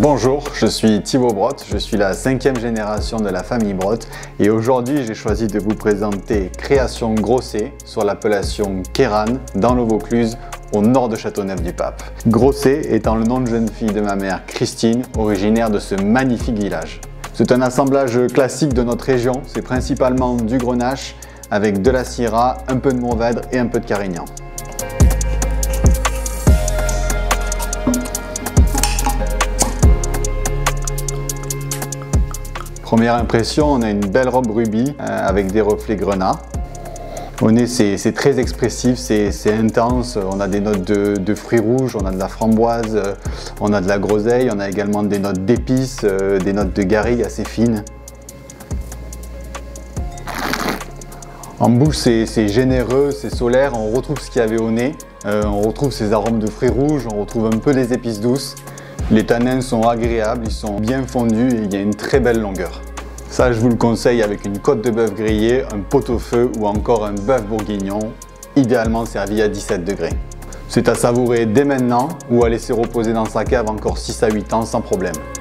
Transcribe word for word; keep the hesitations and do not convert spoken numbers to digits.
Bonjour, je suis Thibaut Brotte, je suis la cinquième génération de la famille Brotte et aujourd'hui j'ai choisi de vous présenter Création Grosset sur l'appellation Queyran dans le Vaucluse au nord de Châteauneuf-du-Pape. Grosset étant le nom de jeune fille de ma mère Christine, originaire de ce magnifique village. C'est un assemblage classique de notre région, c'est principalement du grenache avec de la syrah, un peu de mourvèdre et un peu de carignan. Première impression, on a une belle robe rubis euh, avec des reflets grenat. Au nez, c'est très expressif, c'est intense. On a des notes de, de fruits rouges, on a de la framboise, euh, on a de la groseille, on a également des notes d'épices, euh, des notes de garrigue assez fines. En bouche, c'est généreux, c'est solaire, on retrouve ce qu'il y avait au nez. Euh, on retrouve ces arômes de fruits rouges, on retrouve un peu des épices douces. Les tanins sont agréables, ils sont bien fondus et il y a une très belle longueur. Ça, je vous le conseille avec une côte de bœuf grillée, un pot-au-feu ou encore un bœuf bourguignon, idéalement servi à dix-sept degrés. C'est à savourer dès maintenant ou à laisser reposer dans sa cave encore six à huit ans sans problème.